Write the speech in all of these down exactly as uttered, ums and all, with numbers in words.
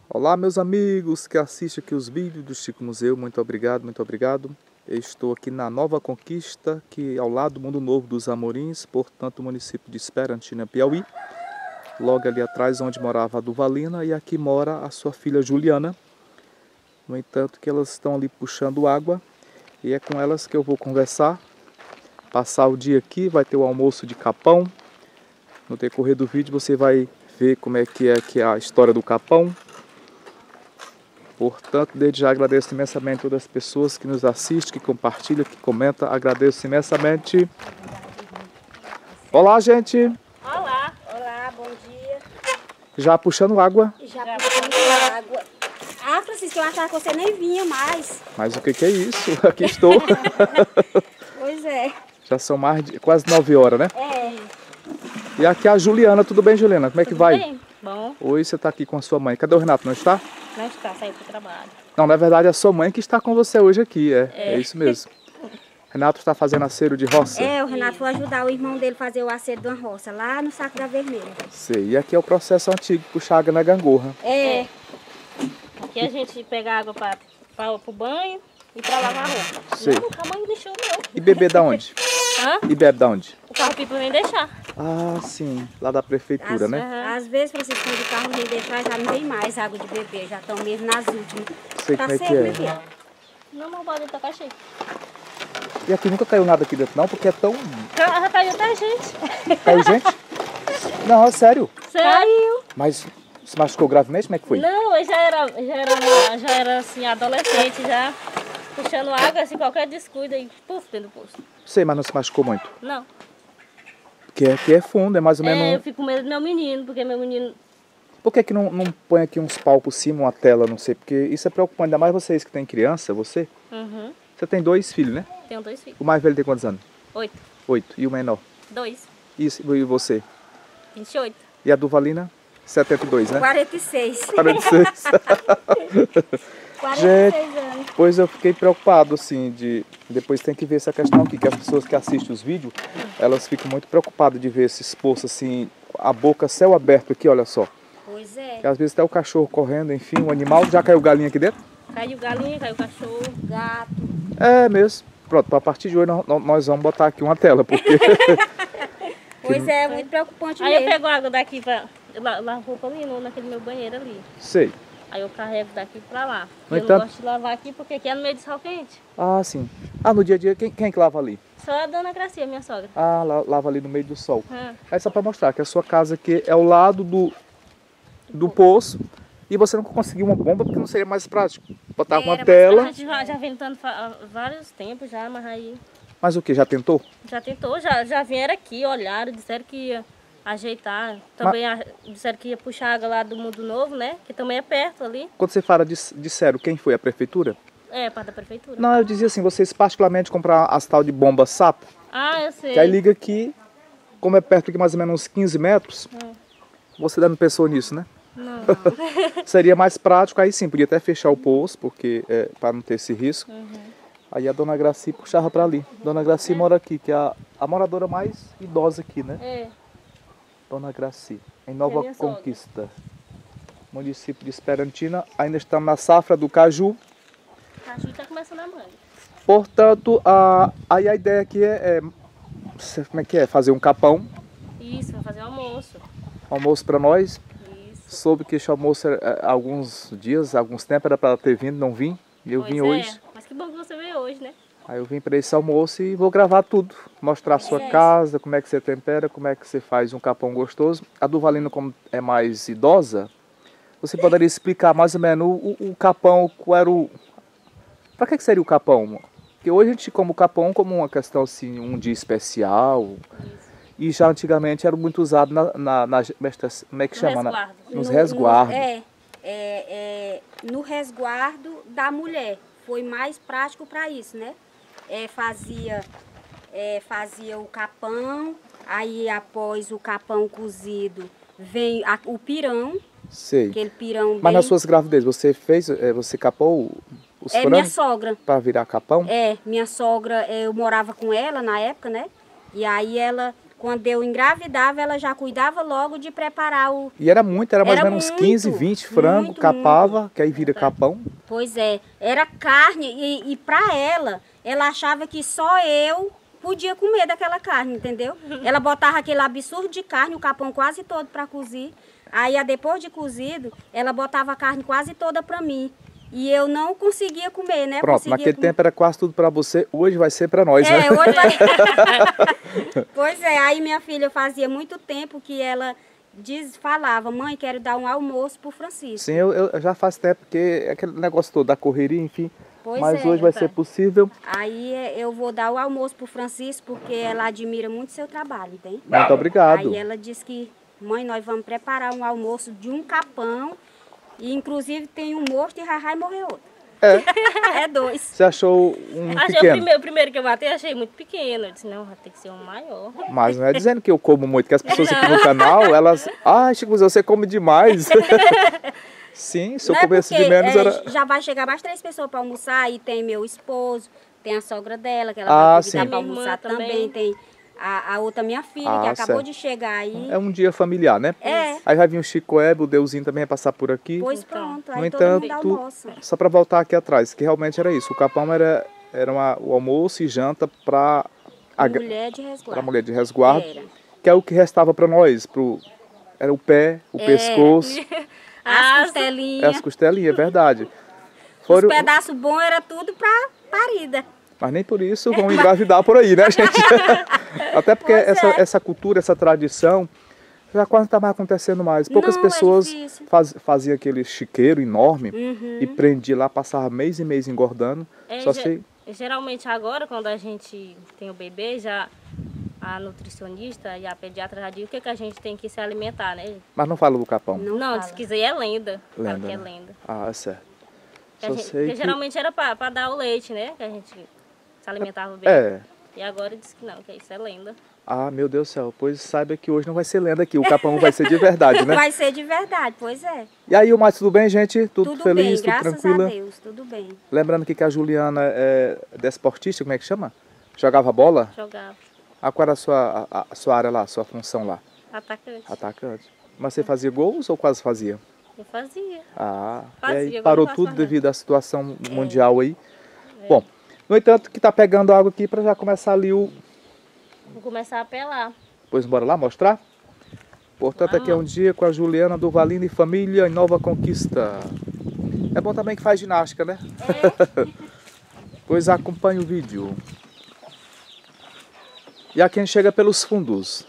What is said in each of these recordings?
Olá, meus amigos que assistem aqui os vídeos do Chico Museu, muito obrigado, muito obrigado. Eu estou aqui na Nova Conquista, que é ao lado do Mundo Novo dos Amorins, portanto, município de Esperantina, Piauí. Logo ali atrás, onde morava a Duvalina, e aqui mora a sua filha Juliana. No entanto, que elas estão ali puxando água, e é com elas que eu vou conversar, passar o dia aqui, vai ter o almoço de capão. No decorrer do vídeo você vai ver como é que é, que é a história do capão. Portanto, desde já agradeço imensamente a todas as pessoas que nos assistem, que compartilham, que comentam. Agradeço imensamente. Olá, gente! Olá! Olá, bom dia! Já puxando água? Já, Já puxando água. Ah, Francisco, eu achava que você nem vinha mais. Mas o que, que é isso? Aqui estou. Pois é. Já são mais de quase nove horas, né? É. E aqui é a Juliana. Tudo bem, Juliana? Como é que Tudo vai? Bem? Bom. Hoje você está aqui com a sua mãe. Cadê o Renato? Não está? Não está, saiu para o trabalho. Não, na verdade é a sua mãe que está com você hoje aqui. É, é. é isso mesmo. Renato está fazendo acero de roça? É, o Renato foi ajudar o irmão dele a fazer o acero de uma roça, lá no Saco da Vermelha. Sei. E aqui é o processo antigo, puxar água na gangorra. É. Aqui a gente pega água para o banho e para lavar a roupa. Sei. Não, nunca mãe deixou não. E beber da onde? Hã? E bebe da onde? O carro-pipa vem deixar. Ah, sim. Lá da prefeitura, Às, né? uh, às vezes, Francisco, quando o carro vem deixar, já não tem mais água de beber. Já estão mesmo nas últimas. Sei Tá como é que certo, é. Não, não pode estar cheio. E aqui nunca caiu nada aqui dentro não, porque é tão... Já caiu até gente. Caiu gente? Não, é sério. Caiu. Mas se machucou gravemente? Como é que foi? Não, eu já era, já era, uma, já era assim, adolescente, já puxando água, assim, qualquer descuido e puf, dentro do poço. Sei, mas não se machucou muito. Não. Porque aqui é fundo, é mais ou menos... É, eu fico com medo do meu menino, porque meu menino... Por que que não, não põe aqui uns palcos por cima, uma tela, não sei? Porque isso é preocupante, ainda mais vocês que têm criança, você. Uhum. Você tem dois filhos, né? Tenho dois filhos. O mais velho tem quantos anos? Oito. Oito. E o menor? Dois. Isso, e você? Vinte e oito. E a Duvalina? setenta e dois, né? Quarenta e seis. quarenta e seis. quarenta e seis anos. Pois eu fiquei preocupado, assim, de... Depois tem que ver essa questão aqui, que as pessoas que assistem os vídeos, elas ficam muito preocupadas de ver esses poços, assim, a boca céu aberto aqui, olha só. Pois é. Que às vezes até o cachorro correndo, enfim, um animal. Já caiu galinha aqui dentro? Caiu galinha, caiu cachorro, gato. É mesmo. Pronto, a partir de hoje nós vamos botar aqui uma tela, porque... Pois é, é muito preocupante mesmo. Aí eu pego água daqui pra... Eu lavo roupa ali, no, naquele meu banheiro ali. Sei. Aí eu carrego daqui pra lá. No eu entanto... não gosto de lavar aqui porque aqui é no meio de sol quente. Ah, sim. Ah, no dia a dia, quem, quem é que lava ali? Só a dona Gracia, minha sogra. Ah, lava ali no meio do sol. Hum. É só pra mostrar que a sua casa aqui é ao lado do, do poço e você não conseguiu uma bomba porque não seria mais prático. Botar uma tela... A gente já, já vem tentando há vários tempos já, mas aí... Mas o que? Já tentou? Já tentou, já, já vieram aqui, olharam, disseram que ia ajeitar. Também mas... a, disseram que ia puxar água lá do Mundo Novo, né? Que também é perto ali. Quando você fala, disseram, quem foi? A prefeitura? É, parte da prefeitura. Não, eu dizia assim, vocês particularmente comprar as tal de bomba sapo. Ah, eu sei. Que aí liga aqui, como é perto aqui mais ou menos uns quinze metros, hum. Você ainda não pensou nisso, né? Não. Seria mais prático, aí sim, podia até fechar o poço, porque é, para não ter esse risco. Uhum. Aí a dona Graci puxava para ali. Dona Graci é. mora aqui, que é a, a moradora mais idosa aqui, né? É. Dona Graci, em Nova é Conquista, sogra. Município de Esperantina. Ainda estamos na safra do caju. O caju está começando a manga. Portanto, a, aí a ideia aqui é, é, como é que é? Fazer um capão. Isso, vamos fazer um almoço. Almoço para nós. Isso. Soube que esse almoço, é, alguns dias, alguns tempos, era para ter vindo, não vim. E eu pois vim é. hoje. Mas que bom que você veio hoje, né? Aí eu vim para esse almoço e vou gravar tudo. Mostrar a sua é. casa, como é que você tempera, como é que você faz um capão gostoso. A Duvalina, como é mais idosa, você poderia explicar mais ou menos o, o, o capão, qual era o... Para que, que seria o capão? Porque hoje a gente come o capão como uma questão assim, um dia especial. Isso. E já antigamente era muito usado na, na, na como é que no chama? Resguardo. Na, nos no, resguardos. No, é, é, é, no resguardo da mulher. Foi mais prático para isso, né? É, fazia, é, fazia o capão, aí após o capão cozido vem a, o pirão. Sei. Aquele pirão Mas bem... nas suas gravidez, você fez, você capou os É, frangos? minha sogra. Para virar capão? É, minha sogra, eu morava com ela na época, né? E aí ela quando eu engravidava, ela já cuidava logo de preparar o... E era muito, era mais ou Era menos uns muito, quinze, vinte frangos, muito, capava, que aí vira capão. Pois é, era carne e, e para ela, ela achava que só eu podia comer daquela carne, entendeu? Ela botava aquele absurdo de carne, o capão quase todo para cozir. Aí, depois de cozido, ela botava a carne quase toda para mim. E eu não conseguia comer, né? Pronto, conseguia naquele comer. tempo era quase tudo para você, hoje vai ser para nós, é, né? Hoje vai... Pois é, aí minha filha fazia muito tempo que ela diz, falava, mãe, quero dar um almoço pro Francisco. Sim, eu, eu já faz tempo, porque é aquele negócio todo da correria, enfim. Pois mas é, hoje vai tá. ser possível. Aí eu vou dar o almoço pro Francisco, porque ela admira muito seu trabalho, entende? Muito obrigado. Aí ela disse que, mãe, nós vamos preparar um almoço de um capão, e inclusive tem um morto e Rarrai morreu outro. É. É dois. Você achou um Achei pequeno? o primeiro, o primeiro que eu matei, achei muito pequeno. Eu disse, não, vai ter que ser um maior. Mas não é dizendo que eu como muito, que as pessoas aqui no canal, elas... Ah, Chico, você come demais. Sim, se eu Não é comesse porque, de menos é, era... já vai chegar mais três pessoas para almoçar, e tem meu esposo, tem a sogra dela, que ela Ah, vai sim. convidar para Minha irmã almoçar também. também. Tem a, a outra minha filha, Ah, que acabou certo. de chegar aí. É um dia familiar, né? É. Aí vai vir o Chico Ebe, o Deusinho também vai passar por aqui. Pois Então, pronto, aí No todo mundo entanto, almoça. só para voltar aqui atrás, que realmente era isso. O capão era, era uma, o almoço e janta para a Mulher de resguardo. pra mulher de resguardo, Era. que é o que restava para nós. Pro, era o pé, o É. pescoço, As As- costelinhas. as costelinhas, é verdade. Os Foram, pedaços bons era tudo para parida. mas nem por isso vão engravidar por aí, né, gente? Até porque Pois essa, é. essa cultura, essa tradição, já quase não está mais acontecendo mais. Poucas Não, é pessoas difícil. faz, faziam aquele chiqueiro enorme Uhum. e prendia lá, passava mês e mês engordando. É, Só ge- sei... Geralmente agora, quando a gente tem o bebê, já a nutricionista e a pediatra já diz o que, que a gente tem que se alimentar, né? Mas não fala do capão. Não, Não, fala. se quiser é lenda. Fala Lenda, que é né? lenda. Ah, é certo. Que a Só gente- sei porque que... geralmente era para dar o leite, né? Que a gente se alimentava bem. É. E agora diz que não, que isso é lenda. Ah, meu Deus do céu. Pois saiba que hoje não vai ser lenda aqui. O capão vai ser de verdade, né? Vai ser de verdade, pois é. E aí, o mais tudo bem, gente? Tudo, Tudo feliz, bem, tudo graças tranquila? a Deus, tudo bem. Lembrando aqui que a Juliana é desportista, como é que chama? Jogava bola? Jogava. Ah, qual era a sua, a, a sua área lá, a sua função lá? Atacante. Atacante. Mas você fazia gols ou quase fazia? Eu fazia. Ah, Fazia, e aí agora parou não faço tudo mais nada. devido à situação mundial aí. Bom, no entanto, que tá pegando água aqui para já começar ali o... Vou começar a pelar. Pois bora lá mostrar? Portanto, aqui é um dia com a Juliana do Valino e família em Nova Conquista. É bom também que faz ginástica, né? Pois acompanhe o vídeo. E aqui a gente chega pelos fundos.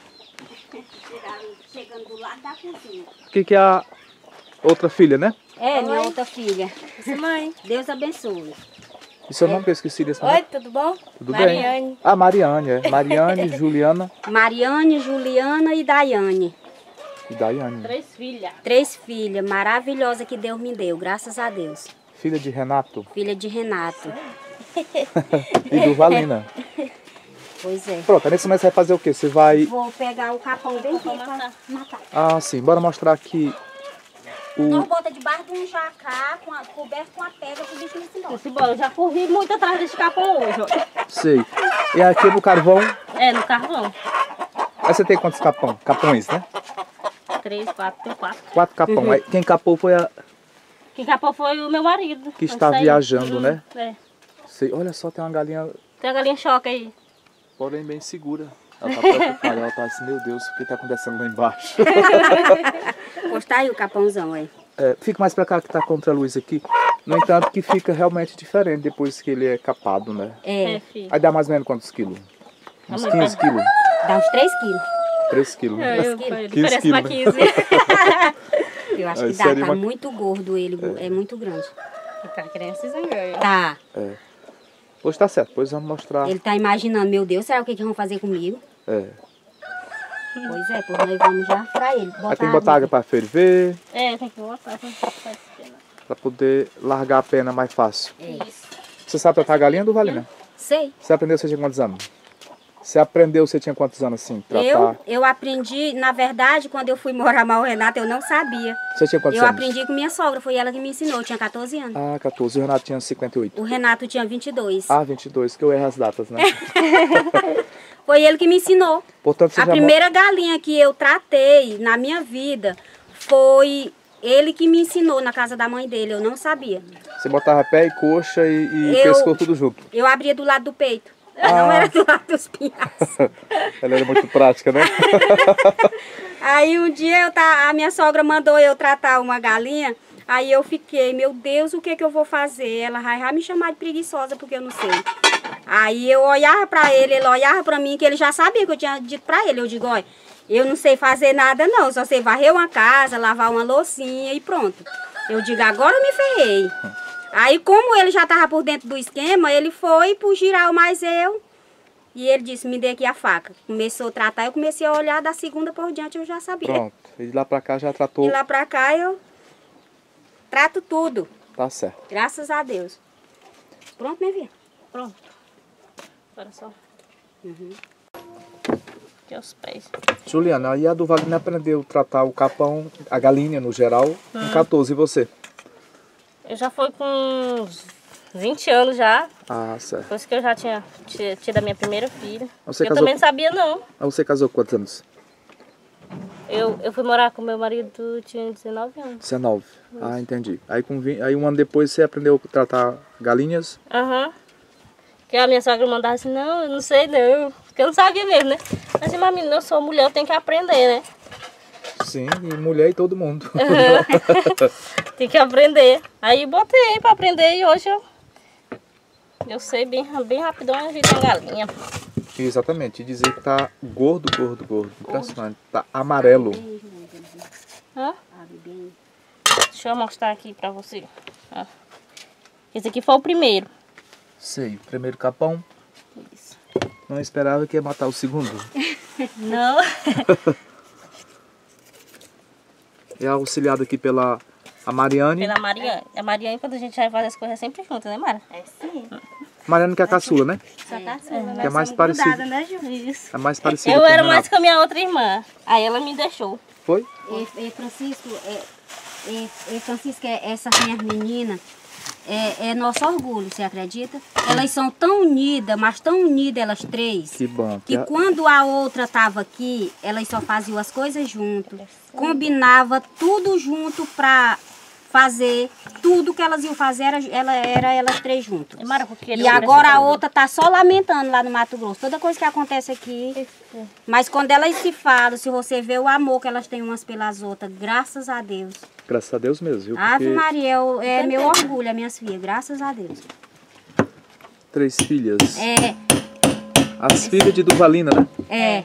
Chegando do lado da cozinha. Aqui que é a outra filha, né? É, minha outra filha. Mãe. Deus abençoe. E seu nome que eu esqueci desse nome? Oi, tudo bom? Tudo Mariane. bem? Ah, Mariane, é. Mariane, Juliana Mariane, Juliana e Daiane. e Daiane. Três filhas. Três filhas maravilhosas que Deus me deu, graças a Deus. Filha de Renato Filha de Renato. e do Valina. Pois é. Pronto, nesse momento você vai fazer o quê? Você vai... Vou pegar o capão bem aqui pra matar. matar. Ah, sim. Bora mostrar aqui Nós o... bota debaixo de um jacá, com a, coberto com a pedra, pro bicho não se embora. Simbora, eu já corri muito atrás desse capão hoje, ó. Sei. E aqui no carvão... É, no carvão. Aí você tem quantos capão? Capões, né? Três, quatro, tem quatro. Quatro capão. Aí quem capou foi a... Quem capou foi o meu marido. Que Antes está de sair. viajando, Uhum, né? É. Sei. Olha só, tem uma galinha, Tem a galinha choque aí. porém bem segura. Ela tá preocupada. Ela tá assim, meu Deus, o que tá acontecendo lá embaixo? Postar aí o capãozão aí. É, fica mais pra cá que tá contra a luz aqui. No entanto, que fica realmente diferente depois que ele é capado, né? É, É, filho. Aí dá mais ou menos quantos quilos? Uns Vamos quinze ver. quilos? dá uns três quilos. três quilos. É, né? eu, quilos. foi, quinze diferença pra quilos, quinze. Eu acho Aí que dá, seria tá uma- muito gordo ele, é, muito grande. Tá criança zanganha. Tá. Hoje tá certo, depois vamos mostrar. Ele tá imaginando, meu Deus, será o que, que vão fazer comigo? É. Pois é, pois nós vamos já pra ele. Aí tem que botar água pra ferver, É, tem que botar. Tem que botar esse pena. pra poder largar a pena mais fácil. É. Isso. Você sabe tratar a galinha do Valina? Sei. Você aprendeu seja quantos anos? Você aprendeu, você tinha quantos anos assim? Tratar? Eu, eu aprendi, na verdade, quando eu fui morar mal o Renato, eu não sabia. Você tinha quantos eu anos? Eu aprendi com minha sogra, foi ela que me ensinou, eu tinha quatorze anos. Ah, quatorze. O Renato tinha cinquenta e oito. O Renato tinha vinte e dois. Ah, vinte e dois, que eu erro as datas, né? Foi ele que me ensinou. Portanto, você a já... primeira galinha que eu tratei na minha vida foi ele que me ensinou na casa da mãe dele, eu não sabia. Você botava pé e coxa e, e eu, pescoço tudo junto? Eu abria do lado do peito. Ah. Não era do lado dos pinhaços. Ela era muito prática, né? Aí um dia eu tá, a minha sogra mandou eu tratar uma galinha. Aí eu fiquei, meu Deus, o que que eu vou fazer? Ela vai, vai me chamar de preguiçosa porque eu não sei. Aí eu olhava pra ele, ele olhava pra mim, que ele já sabia que eu tinha dito pra ele. Eu digo, olha, eu não sei fazer nada não, só sei varrer uma casa, lavar uma loucinha e pronto. Eu digo, agora eu me ferrei. Aí, como ele já estava por dentro do esquema, ele foi pro giral mais eu. E ele disse, me dê aqui a faca. Começou a tratar, eu comecei a olhar, da segunda por diante eu já sabia. Pronto, e de lá pra cá já tratou... E lá pra cá eu trato tudo. Tá certo. Graças a Deus. Pronto, minha filha? Pronto. Agora só. Uhum. Aqui os pés. Juliana, aí a do Wagner aprendeu a tratar o capão, a galinha no geral, hum. com quatorze, e você? Eu já fui com uns vinte anos já. Ah, certo. Depois que eu já tinha tido a minha primeira filha. Você eu casou... também não sabia não. Ah, você casou com quantos anos? Eu, eu fui morar com meu marido, tinha dezenove anos. dezenove. Isso. Ah, entendi. Aí, com vinte... aí um ano depois você aprendeu a tratar galinhas? Aham. Uhum. Que a minha sogra mandava assim, não, eu não sei não. Porque eu não sabia mesmo, né? Mas assim, mas menina, eu sou mulher, eu tenho que aprender, né? Sim, e mulher e todo mundo. Uhum. Tem que aprender. Aí botei pra aprender e hoje eu, eu sei bem, bem rapidão a gente tem galinha. Exatamente, e dizer que tá gordo, gordo, gordo. Impressionante. Tá amarelo. Hã? Deixa eu mostrar aqui pra você. Ó. Esse aqui foi o primeiro. Sei, primeiro capão. Isso. Não esperava que ia matar o segundo. Não. É auxiliado aqui pela a Mariane. Pela Mariane. A Mariane, quando a gente vai fazer as coisas, é sempre junto, né, Mara? É sim. Mariane que é a caçula, né? Só caçula, que é mais parecido. Grudada, né, Ju? Isso. É mais parecido. Eu era mais com a minha outra irmã. Aí ela me deixou. Foi? E, e Francisco, é, e, e Francisco, é, essas minhas meninas, é, é nosso orgulho, você acredita? Elas são tão unidas, mas tão unidas elas três. Que bom. Que, que a... quando a outra estava aqui, elas só faziam as coisas junto. Combinava tudo junto pra fazer tudo que elas iam fazer, era, ela, era elas três juntas. E agora a outra tá só lamentando lá no Mato Grosso. Toda coisa que acontece aqui. Mas quando elas se falam, se você vê o amor que elas têm umas pelas outras, graças a Deus. Graças a Deus mesmo, viu? Ave Maria, é meu orgulho, as minhas filhas, graças a Deus. Três filhas. É. As filhas de Duvalina, né? É.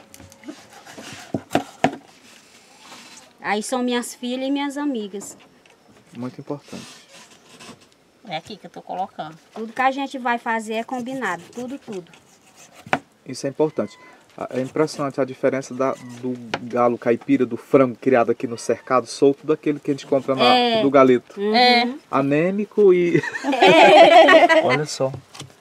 Aí são minhas filhas e minhas amigas. Muito importante. É aqui que eu tô colocando. Tudo que a gente vai fazer é combinado. Tudo, tudo. Isso é importante. É impressionante a diferença da, do galo caipira, do frango criado aqui no cercado, solto, daquele que a gente compra na, é. do galeto. Uhum. É. Anêmico e... É. Olha só.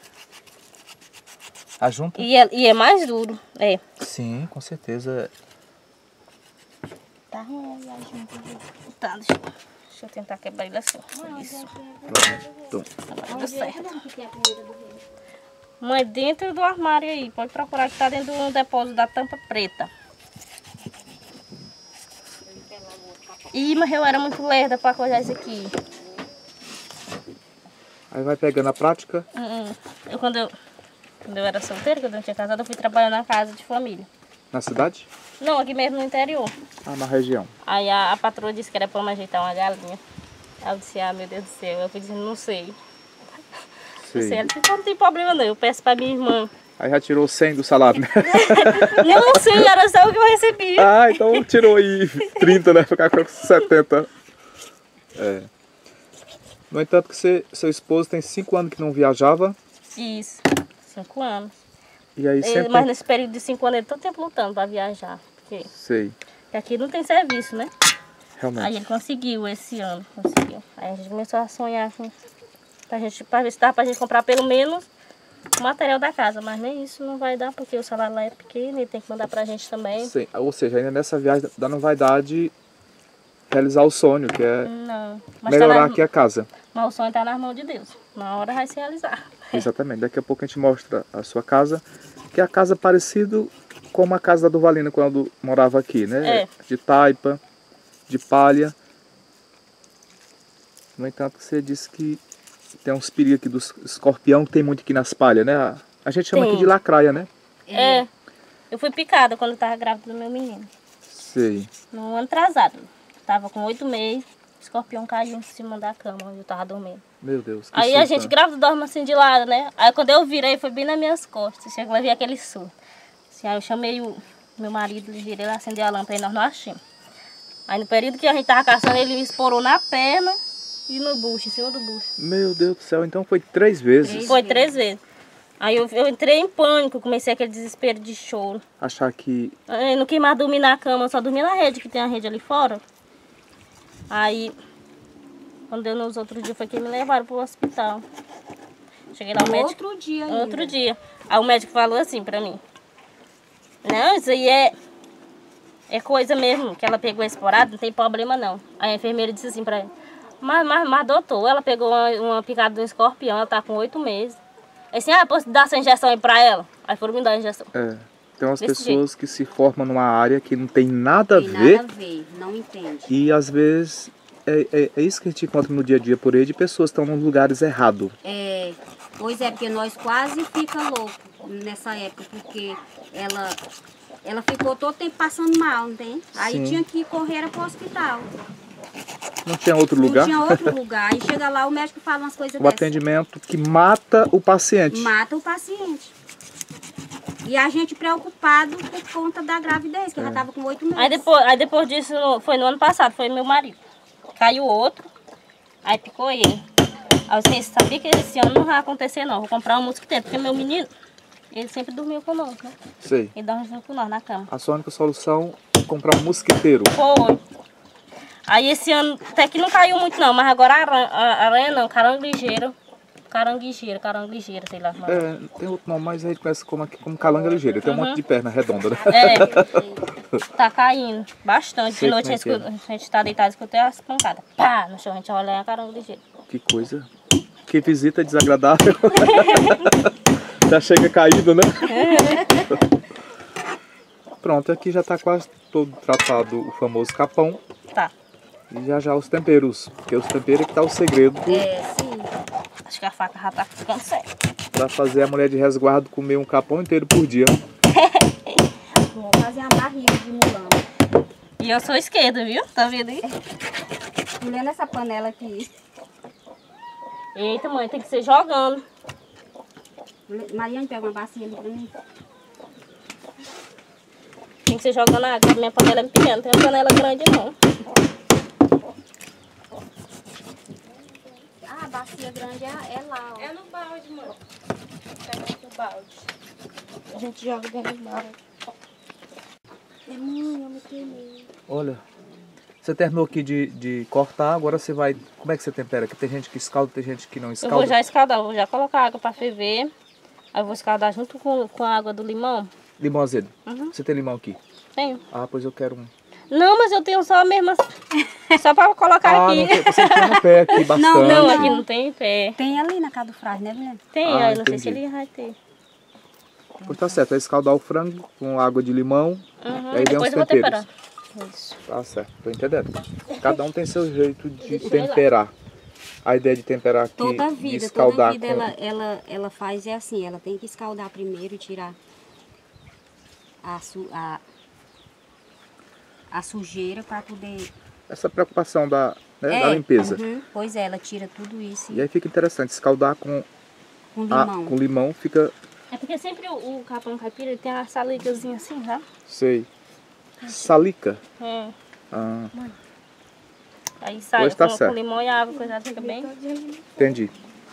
A junta? E é, e é mais duro, é. Sim, com certeza. Tá ruim a junta. Tá, deixa eu... Deixa eu tentar quebrar ele assim. Isso. Pronto. Agora deu certo. Mãe, dentro do armário aí. Pode procurar que tá dentro do depósito da tampa preta. Ih, mas eu era muito lerda pra coisar isso aqui. Aí vai pegando a prática. Uhum. Eu, quando, eu, quando eu era solteira, quando eu não tinha casado, eu fui trabalhar na casa de família. Na cidade? Não, aqui mesmo no interior. Ah, na região. Aí a, a patroa disse que era pra me ajeitar uma galinha. Aí eu disse, ah, meu Deus do céu. Eu fui dizendo, não sei. Sei. Ela disse, não tem problema não, eu peço pra minha irmã. Aí já tirou cem do salário, né? Não sei, era só o que eu recebi. Ah, então tirou aí trinta, né? Ficar com setenta. É. No entanto, que você, seu esposo tem cinco anos que não viajava. Isso, cinco anos. E aí sempre... Mas nesse período de cinco anos ele todo tempo lutando para viajar. Porque Sei. aqui não tem serviço, né? Realmente. Aí ele conseguiu esse ano, conseguiu. Aí a gente começou a sonhar assim, pra, gente, pra ver se dava pra gente comprar pelo menos o material da casa, mas nem isso não vai dar, porque o salário lá é pequeno e tem que mandar pra gente também. Sim. Ou seja, ainda nessa viagem não vai dar de realizar o sonho, que é Não. Mas melhorar tá na... aqui a casa. Mas o sonho tá nas mãos de Deus. Na hora vai se realizar. Exatamente. Daqui a pouco a gente mostra a sua casa, que é a casa parecida com a casa da Durvalina quando morava aqui, né? É. De taipa, de palha. No entanto, você disse que tem uns perigos aqui dos escorpião que tem muito aqui nas palhas, né? A, a gente chama Tem. aqui de lacraia, né? É. Eu fui picada quando eu tava grávida do meu menino. Sei. No ano atrasado. Tava com oito meses. O escorpião caiu em cima da cama onde eu tava dormindo. Meu Deus, que Aí susto, a gente né? grávida dorme assim de lado, né? Aí quando eu virei, foi bem nas minhas costas. Chegou a ver aquele surto. Assim, aí eu chamei o meu marido, ele virei lá, acendeu a lâmpada e nós não achamos. Aí no período que a gente tava caçando, ele me esporou na perna e no bucho, em cima do bucho. Meu Deus do céu, então foi três vezes. Três. Foi três vezes. Aí eu, eu entrei em pânico, comecei aquele desespero de choro. Achar que... Eu não quis mais dormir na cama, eu só dormia na rede, que tem a rede ali fora. Aí, quando deu nos outros dias, foi que me levaram pro hospital. Cheguei lá, o No médico... outro dia ainda. Outro dia. Aí o médico falou assim pra mim. Não, isso aí é... É coisa mesmo, que ela pegou esporado, não tem problema não. Aí a enfermeira disse assim pra ela. Mas, mas, mas doutor, ela pegou uma, uma picada de um escorpião, ela tá com oito meses. Aí assim, ah, posso dar essa injeção aí pra ela? Aí foram me dar a injeção. É, tem umas Desse pessoas que se formam numa área que não tem nada a Tem ver. nada a ver, não entende. E às vezes é, é, é isso que a gente encontra no dia a dia por aí, de pessoas que estão nos lugares errados. É, pois é, porque nós quase fica louco nessa época, porque ela, ela ficou todo tempo passando mal, não tem? Aí Sim. tinha que correr para o hospital. Não tinha outro Não lugar? tinha outro lugar. Aí chega lá, o médico fala umas coisas O dessas. atendimento que mata o paciente. Mata o paciente. E a gente preocupado por conta da gravidez, que ela estava com oito meses. Aí depois, aí depois disso, foi no ano passado, foi meu marido. Caiu outro, aí picou ele. Aí eu disse, sabia que esse ano não vai acontecer não, vou comprar um mosquiteiro, porque meu menino, ele sempre dormiu conosco, né? Sei. Ele dorme junto com nós na cama. A sua única solução é comprar um mosquiteiro. Foi. Aí esse ano até que não caiu muito não, mas agora a aranha, a aranha não, caranguejeira. Caranguejeira, caranguejeira, sei lá. É, tem outro nome, mas a gente conhece como, aqui, como calanga ligeira. Tem um Uhum. monte de perna redonda, né? É, tá caindo bastante. Sei De noite a como é gente, que é. escuta- a gente tá deitado e escutei as pancadas. Pá, no chão a gente olha a caranguejeira. Que coisa. Que visita desagradável. Já chega caído, né? Pronto, aqui já está quase todo tratado o famoso capão. Tá. E já já os temperos. Porque os temperos é que tá o segredo É, sim. Acho que a faca já tá ficando séria. para fazer a mulher de resguardo comer um capão inteiro por dia. Vou fazer uma barriga de mulamba. E eu sou esquerda, viu? Tá vendo aí? Olhando essa panela aqui. Eita, mãe, tem que ser jogando. Mariane, pega uma bacia ali pra mim. Tem que ser jogando a água. Minha panela é pequena, não tem uma panela grande não. Ah, a bacia grande é, é lá, ó. É no balde, mãe. Pega aqui o balde. A gente joga dentro do balde. É minha, eu me queimei. Olha, você terminou aqui de, de cortar, agora você vai... Como é que você tempera? Que tem gente que escalda, tem gente que não Eu escalda. vou já escaldar, vou já colocar a água pra ferver. Aí eu vou escaldar junto com, com a água do limão. Limão azedo. Uhum. Você tem limão aqui? Tenho. Ah, pois eu quero um. Não, mas eu tenho só mesmo assim, só pra colocar Ah, aqui. não tem, você tem no pé aqui bastante. Não, Não, aqui não tem pé. Tem ali na casa do Fraz, né, Milena? Tem, Ah, aí não sei se entendi. ele vai ter. Pois tá certo, vai escaldar o frango com água de limão. Uhum, E aí vem depois os eu vou temperos. temperar. Isso. Tá certo, tô entendendo. Cada um tem seu jeito de Deixa eu ir lá. temperar. A ideia de temperar aqui, Toda de vida, toda escaldar vida com... ela, ela, ela faz é assim, ela tem que escaldar primeiro e tirar a, su, a, a sujeira para poder... Essa preocupação da, né, É, da limpeza. uhum, pois é, ela tira tudo isso E aí fica interessante, escaldar com, com a, limão. com limão fica, É porque sempre o, o capão caipira ele tem uma saligazinha assim, tá? sei, salica. É. Ah, Aí sai Pois tá com, certo. com limão e água, coisa fica bem. entendi.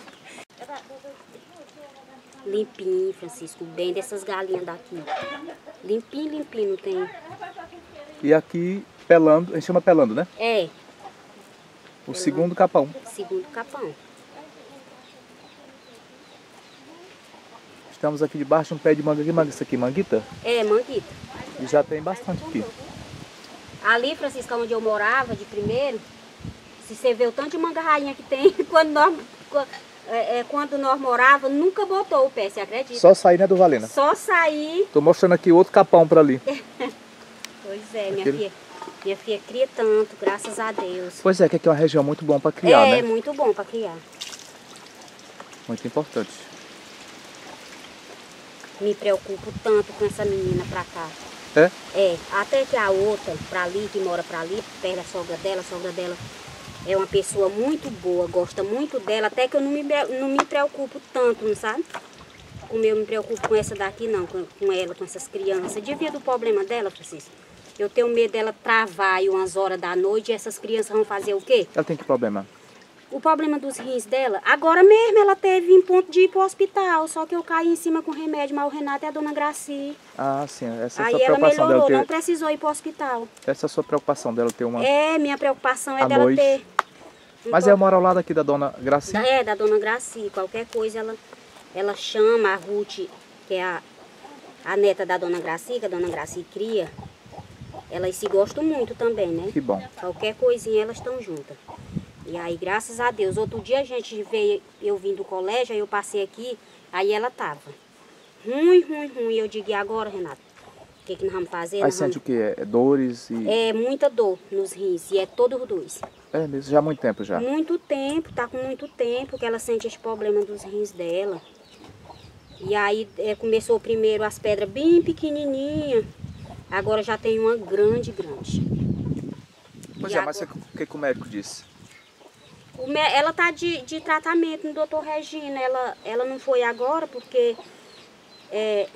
Limpinho, Francisco, bem dessas galinhas daqui. Limpinho, limpinho, não tem... E aqui, pelando, a gente chama pelando, né? É, O segundo capão. segundo capão. Estamos aqui debaixo de um pé de manga. Que manga é isso aqui? Manguita? É, manguita. E já tem bastante aqui. Ali, Francisca, onde eu morava de primeiro, se você vê o tanto de manga rainha que tem, quando nós, é, é, quando nós morávamos, nunca botou o pé, você acredita? Só sair, né, do Valena? Só sair. Tô mostrando aqui outro capão para ali. Pois é, minha Aquele... filha. Minha filha cria tanto, graças a Deus. Pois é, que aqui é uma região muito bom para criar, é, né? É, muito bom para criar. Muito importante. Me preocupo tanto com essa menina pra cá. É? É, até que a outra, pra ali, que mora pra ali, perto da sogra dela, a sogra dela é uma pessoa muito boa, gosta muito dela, até que eu não me, não me preocupo tanto, não sabe? Como eu me preocupo com essa daqui, não, com, com ela, com essas crianças. Devido ao problema dela, Francisco, eu tenho medo dela travar aí umas horas da noite e essas crianças vão fazer o quê? Ela tem que problema? O problema dos rins dela, agora mesmo ela teve em ponto de ir pro hospital, só que eu caí em cima com remédio, mas o Renato é a dona Graci. Ah, sim, essa é a Aí sua ela preocupação melhorou, dela ter... não precisou ir pro hospital. Essa é a sua preocupação dela ter uma... É, minha preocupação é à dela noite. ter... Mas Então, eu moro ao lado aqui da dona Graci? É, da dona Graci. Qualquer coisa ela, ela chama a Ruth, que é a, a neta da dona Graci, que a dona Graci cria. Elas se gostam muito também, né? Que bom. Qualquer coisinha elas estão juntas. E aí, graças a Deus, outro dia a gente veio, eu vim do colégio, aí eu passei aqui, aí ela tava ruim, ruim, ruim. Eu digo, e agora, Renato? O que, que nós vamos fazer? Aí nós sente vamos... o quê? É dores e... É muita dor nos rins, e é todos os dois. É mesmo, já há muito tempo já? Muito tempo, tá com muito tempo que ela sente esse problema dos rins dela. E aí é, começou primeiro as pedras bem pequenininhas, agora já tem uma grande, grande. Pois E é, mas agora... o que, que o médico disse? O me... Ela tá de, de tratamento no doutor Regina, ela, ela não foi agora porque é,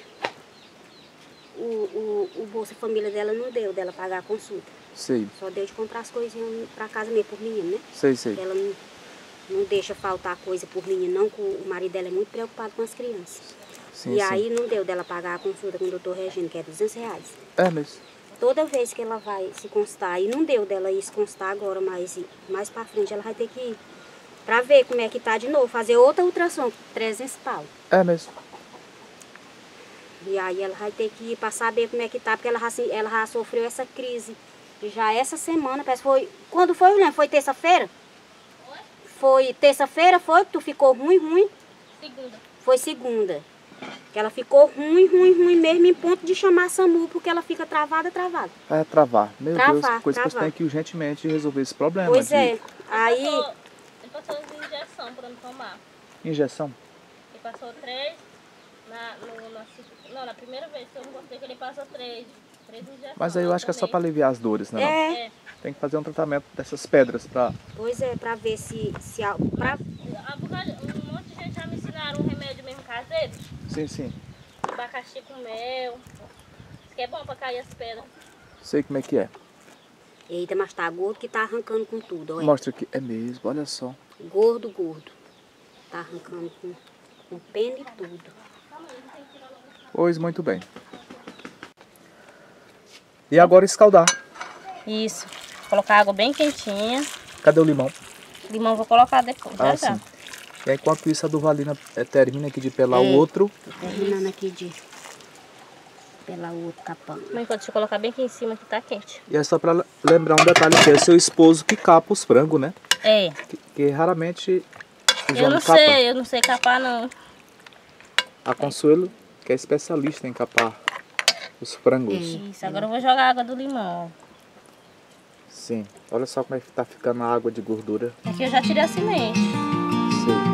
o, o, o Bolsa Família dela não deu, dela pagar a consulta. Sei. Só deu de comprar as coisinhas pra casa mesmo, por menino, né? Sei, sei. Ela não, não deixa faltar coisa por menino, não, que o marido dela é muito preocupado com as crianças. Sim, e sim. aí não deu dela pagar a consulta com o doutor Regina, que é duzentos reais. É mesmo. Toda vez que ela vai se constar, e não deu dela ir se constar agora, mas mais pra frente ela vai ter que ir pra ver como é que tá de novo, fazer outra ultrassom, trezentos pau. É mesmo. E aí ela vai ter que ir pra saber como é que tá, porque ela já, ela já sofreu essa crise. E já essa semana, parece que foi... Quando foi, Juliana? Foi terça-feira? Foi terça-feira, foi? Que tu ficou ruim, ruim? Segunda. Foi segunda. Que ela ficou ruim, ruim, ruim mesmo, em ponto de chamar a SAMU, porque ela fica travada, travada. É travar. Meu Travar, Deus, que coisa que você travar. tem que urgentemente resolver esse problema. Pois de... é. Aí... Ele passou, ele passou as injeções pra me tomar. Injeção? Ele passou três, na, no, na, não, na primeira vez que eu não gostei que ele passou três, três injeções. Mas aí eu acho que é só para aliviar as dores, né? É. É. Tem que fazer um tratamento dessas pedras pra... Pois é, pra ver se... se a- pra... Um monte de gente já me ensinaram um remédio mesmo caseiro. Sim, sim. Abacaxi com mel. Isso que é bom pra cair as pedras. Sei como é que é. Eita, mas tá gordo que tá arrancando com tudo, olha. Mostra aqui. É mesmo, olha só. Gordo, gordo. Tá arrancando com, com pena e tudo. Pois, muito bem. E agora escaldar. Isso. Colocar água bem quentinha. Cadê o limão? Limão vou colocar depois. Ah, já, já. sim. E aí, enquanto isso, a Duvalina eh, termina aqui de pelar É. o outro. Tô terminando aqui de pelar o outro capão. Mas enquanto deixa eu colocar bem aqui em cima que tá quente. E é só pra lembrar um detalhe que é seu esposo que capa os frangos, né? É. Que, que raramente os Eu não homens capam. sei, eu não sei capar não. A Consuelo, que é especialista em capar os frangos. Isso, agora eu vou jogar a água do limão. Sim. Olha só como é que tá ficando a água de gordura. Aqui eu já tirei a semente. Sim.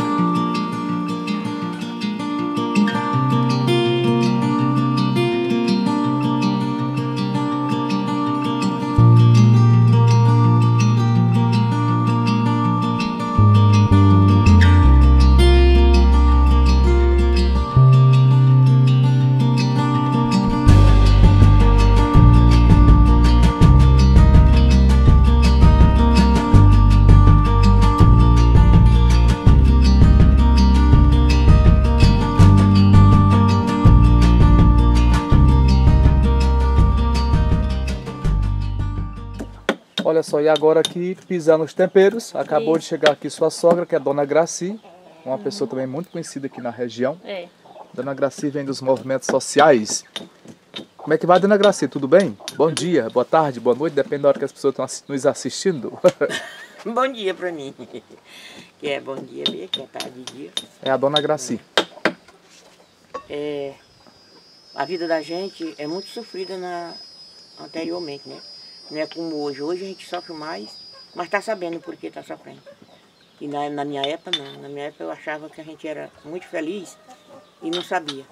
Olha só, e agora aqui pisando os temperos, acabou de chegar aqui sua sogra, que é a Dona Graci, uma pessoa também muito conhecida aqui na região. É. Dona Graci vem dos movimentos sociais. Como é que vai, Dona Graci? Tudo bem? Bom dia, boa tarde, boa noite, depende da hora que as pessoas estão nos assistindo. Bom dia pra mim. Que é bom dia mesmo, que é tarde de dia. É a Dona Graci. É, a vida da gente é muito sofrida na, anteriormente, né? Não é como hoje. Hoje a gente sofre mais, mas está sabendo por que está sofrendo. E na, na minha época, não. Na minha época eu achava que a gente era muito feliz e não sabia.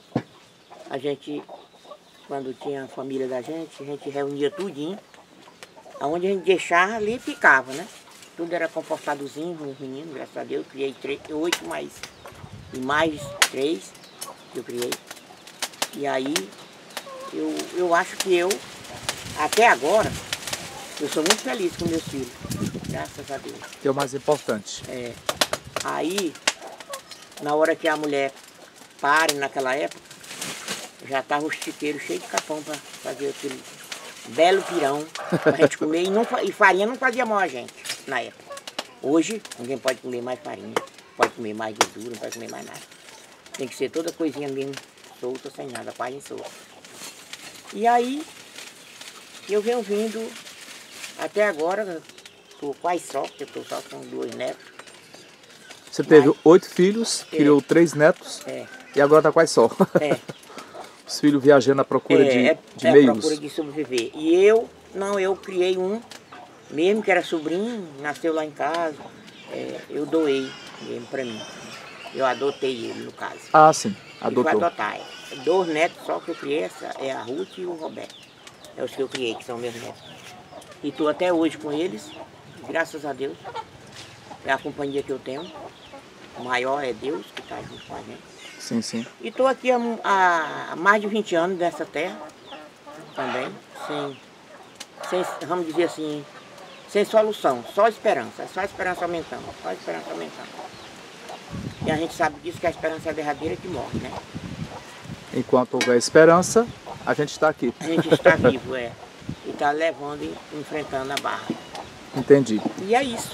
A gente, quando tinha a família da gente, a gente reunia tudinho. Aonde a gente deixava, ali ficava, né? Tudo era comportadozinho, os meninos, graças a Deus. Eu criei três, oito mais, e mais três que eu criei. E aí, eu, eu acho que eu, até agora, eu sou muito feliz com meus filhos. Graças a Deus. Que é o mais importante. É. Aí, na hora que a mulher pare, naquela época, já estava o chiqueiro cheio de capão para fazer aquele belo pirão para a gente comer. E, não, e farinha não fazia mal a gente, na época. Hoje, ninguém pode comer mais farinha, pode comer mais gordura, não pode comer mais nada. Tem que ser toda coisinha mesmo, solta, sem nada, quase solta. E aí, eu venho vindo, até agora, estou quase só, porque eu estou só com dois netos. Você teve Mas, oito filhos, é, criou três netos é, e agora está quase só. é, Os filhos viajando à procura é, de, é, de é meios. procura de sobreviver. E eu, não, eu criei um, mesmo que era sobrinho, nasceu lá em casa, é, eu doei ele para mim. Eu adotei ele, no caso. Ah, sim, E adotou. fui adotar. É. Dois netos só que eu criei, essa é a Ruth e o Roberto. É os que eu criei, que são meus netos. E estou até hoje com eles, graças a Deus. É a companhia que eu tenho. O maior é Deus, que está junto com a gente. Sim, sim. E estou aqui há, há mais de vinte anos nessa terra, também, sem, sem, vamos dizer assim, sem solução, só esperança, só esperança aumentando, só esperança aumentando. E a gente sabe disso, que a esperança é a derradeira que morre, né? Enquanto houver esperança, a gente está aqui. A gente está vivo, é. E está levando e enfrentando a barra. Entendi. E é isso.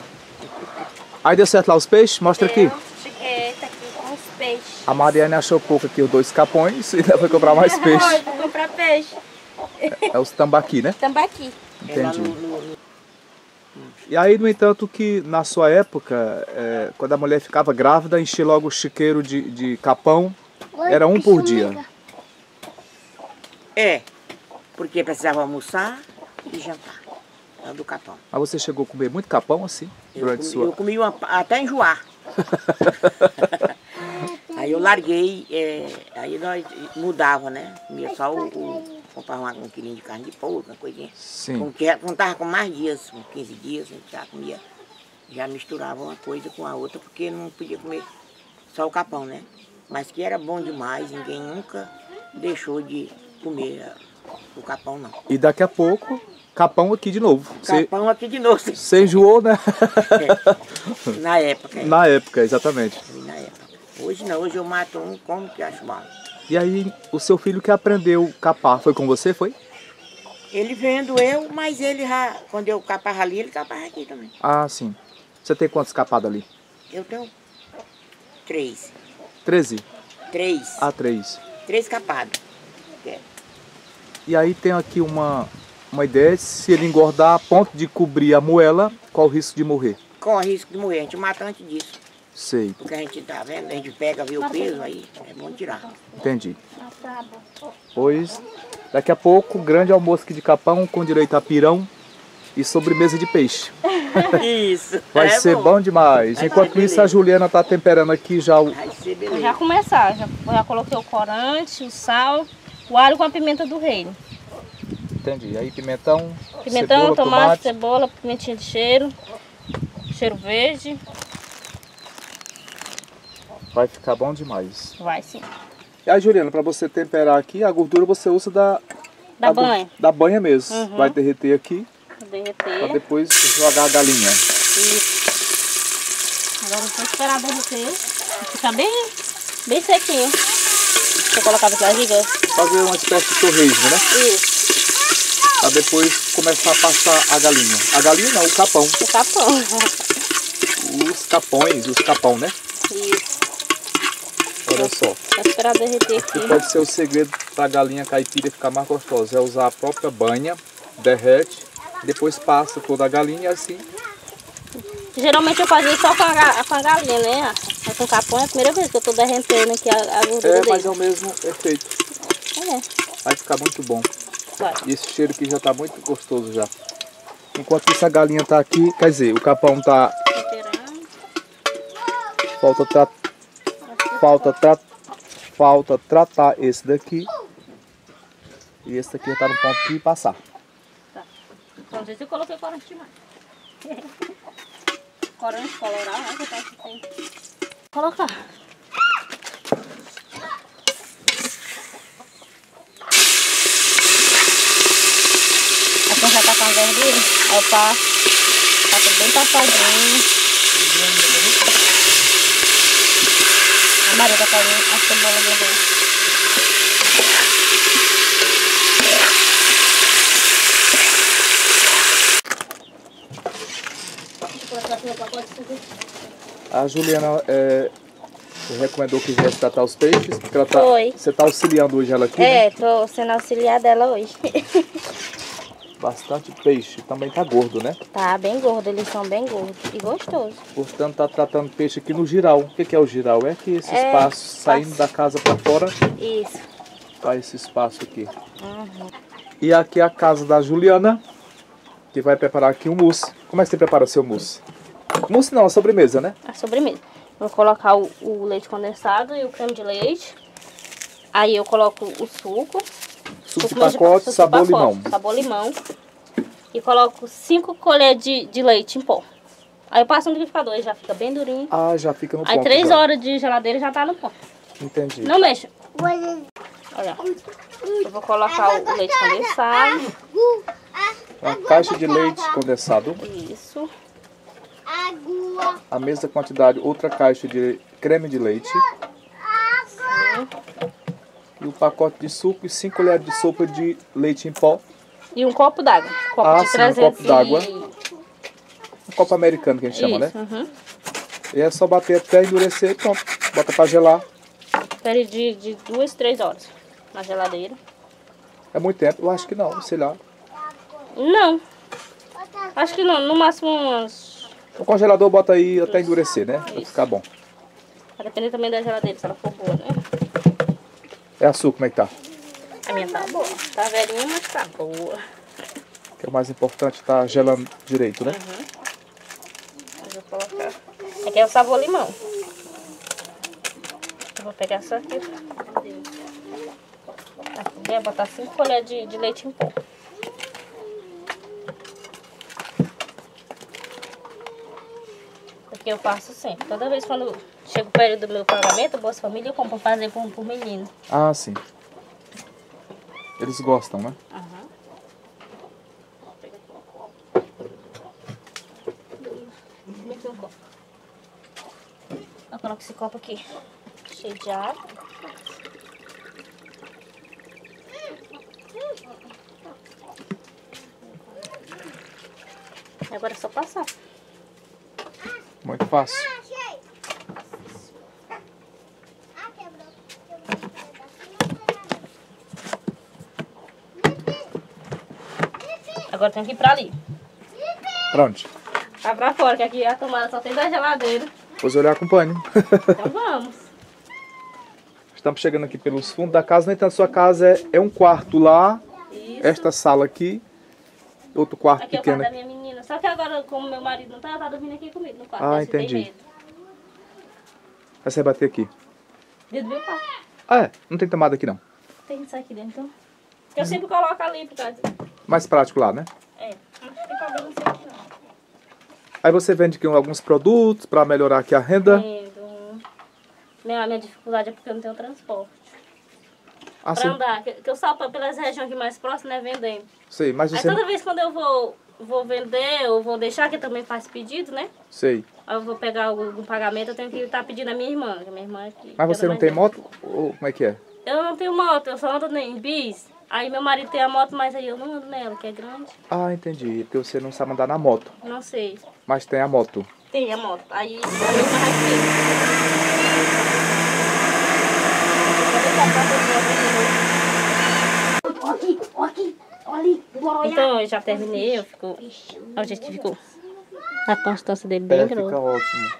Aí deu certo lá os peixes? Mostra aqui. É, tá aqui com os peixes. A Mariane achou pouco aqui os dois capões e ainda foi comprar mais peixe. Vou comprar peixe. É os tambaqui, né? Tambaqui. É lá Entendi. no, no, no... E aí, no entanto, que na sua época, é, quando a mulher ficava grávida, enchia logo o chiqueiro de, de capão, era um por dia. É, porque precisava almoçar e jantar. É do capão. Mas você chegou a comer muito capão assim? Eu Durante comi, sua... eu comi uma, até enjoar. Aí eu larguei, é, aí nós mudava, né? Comia só o, o comprava um quilinho de carne de porco, uma coisinha. Sim. Com, que, quando tava com mais dias, com quinze dias, a gente já comia, já misturava uma coisa com a outra, porque não podia comer só o capão, né? Mas que era bom demais, ninguém nunca deixou de comer o capão, não. E daqui a pouco, capão aqui de novo. Capão aqui de novo. Você, você enjoou, né? É. Na época. É. Na época, exatamente. Na época. Hoje não, hoje eu mato um como que acho mal. E aí, o seu filho que aprendeu a capar, foi com você, foi? Ele vendo eu, mas ele já, quando eu capava ali, ele capava aqui também. Ah, sim. Você tem quantos capados ali? Eu tenho três. Treze? Três. Ah, três. Três capados. É. E aí tem aqui uma, uma ideia, se ele engordar a ponto de cobrir a moela, qual o risco de morrer? Corre risco de morrer, a gente mata antes disso. Sei, Porque a gente tá vendo, a gente pega, vê o peso, aí é bom tirar. entendi. Pois, daqui a pouco, grande almoço aqui de capão com direito a pirão e sobremesa de peixe. Isso. Vai é ser bom, demais. Vai Enquanto ser isso, beleza. a Juliana tá temperando aqui já o... Vai ser Vou beleza. já começar, já, já coloquei o corante, o sal, o alho com a pimenta do reino. Entendi. Aí pimentão, Pimentão, cebola, tomate, tomate. cebola, pimentinha de cheiro, cheiro verde. Vai ficar bom demais. Vai sim. E aí, Juliana, para você temperar aqui, a gordura você usa da... Da a gu- banha. Da banha mesmo. Uhum. Vai derreter aqui Vou para derreter. depois jogar a galinha. Isso. Agora vou esperar derreter. Ficar bem, bem sequinho. Deixa eu colocar aqui a barriga. Fazer uma espécie de torresmo, né? Isso. Para depois começar a passar a galinha. A galinha não, o capão. O capão. Os capões, os capão, né? Isso. Olha só. Só esperar derreter Aqui aqui. pode ser o segredo para a galinha caipira ficar mais gostosa. É usar a própria banha, derrete, depois passa toda a galinha assim. Geralmente eu fazia só com a, ga- com a galinha, né? Mas com o capão é a primeira vez que eu tô derretendo aqui a, a gordura É, dele. mas é o mesmo efeito. É, Vai ficar muito bom. vai. E esse cheiro aqui já está muito gostoso já. Enquanto isso a galinha está aqui, quer dizer, o capão está... Temperando. Falta, tra... Falta, tra... Falta tratar esse daqui. E esse daqui já está no ponto de passar. Tá. Não sei se eu coloquei corante demais. Corante, coloral, né? Que eu acho que tem. Colocar. Aqui já tá com a verdura, aí eu passo, passo bem passadinho. A Maria tá fazendo a cebola dentro. A Juliana é, recomendou que viesse tratar os peixes, porque ela tá, Foi. você está auxiliando hoje ela aqui, né? É, tô sendo auxiliar dela hoje. Bastante peixe, também tá gordo, né? Tá bem gordo, eles são bem gordos e gostosos. Portanto, tá tratando peixe aqui no giral. O que que é o giral? É que esse É, espaço, saindo da casa para fora, Isso. tá esse espaço aqui. Uhum. E aqui é a casa da Juliana, que vai preparar aqui um mousse. Como é que você prepara seu mousse? Mousse não, a sobremesa, né? A sobremesa. Vou colocar o, o leite condensado e o creme de leite. Aí eu coloco o suco. Suco de suco pacote, suco de sabor pacote, limão. Sabor limão. E coloco cinco colheres de, de leite em pó. Aí eu passo no liquidificador, ele já fica bem durinho. Ah, já fica no Aí ponto. três já. horas de geladeira já tá no ponto. Entendi. Não mexa. Olha. Eu vou colocar o leite condensado. Uma caixa de leite condensado. Isso. A mesma quantidade, outra caixa de creme de leite. E o pacote de suco e cinco colheres de sopa de leite em pó. E um copo d'água. Copo Ah, de sim, um trezentos copo d'água. e- Um copo americano que a gente chama, Isso, né? uhum. E é só bater até endurecer e pronto. Bota pra gelar. Espere de, de duas, três horas na geladeira. É muito tempo? Eu acho que não, sei lá. Não. Acho que não. No máximo umas... O congelador bota aí até endurecer, né? Pra ficar bom. Vai depender também da geladeira, se ela for boa, né? É a sua, como é que tá? A minha tá boa. Tá velhinha, mas tá boa. Que é o mais importante, tá gelando direito, né? Uhum. Eu vou colocar... Aqui é o sabor limão. Eu vou pegar só aqui. Aqui, vou botar cinco colheres de, de leite em pó. Porque eu faço sempre. Toda vez quando chega o período do meu pagamento, o Bolsa Família, eu compro pra fazer por, por menino. Ah, sim. Eles gostam, né? Aham. Eu coloco esse copo aqui, cheio de água. E agora é só passar. Muito fácil. Agora tem que ir pra ali. Pra onde? Vai pra fora, que aqui a tomada só tem da geladeira. Depois eu lhe acompanho. Então vamos. Estamos chegando aqui pelos fundos da casa. No entanto, sua casa é, é um quarto lá. Isso. Esta sala aqui. Outro quarto Aqui é o pequeno. quarto da minha menina. Só que agora, como meu marido não tá, ela tá dormindo aqui comigo no quarto. Ah, né? Você tem entendi. medo. Aí você vai bater aqui. Dentro do meu quarto. Ah, é? Não tem tomada aqui, não. Tem isso aqui dentro, então. Eu sempre coloco ali por causa... Mais prático lá, né? É, não tem problema isso aqui não. Aí você vende aqui alguns produtos para melhorar aqui a renda. Vendo. Minha, minha dificuldade é porque eu não tenho transporte. Ah, Pra sim. andar, que, que eu salto pelas regiões aqui mais próximas, né, vendendo. Sei, mas Aí você... toda vez quando eu vou, vou vender ou vou deixar, que eu também faço pedido, né? Sei. Aí eu vou pegar o, o pagamento, eu tenho que estar pedindo a minha irmã, que a minha irmã aqui. Mas você não tem moto? Ou como é que é? Eu não tenho moto, eu só ando em bis. Aí meu marido tem a moto, mas aí eu não ando nela, que é grande. Ah, entendi. Porque você não sabe andar na moto. Não sei. Mas tem a moto. Tem a moto. Aí a minha irmã vai ter. Olha aqui, olha aqui, olha ali, bora olhar. Então, eu já terminei, eu fico... Olha o jeito que ficou. A constância dele bem É, grossa. fica ótimo.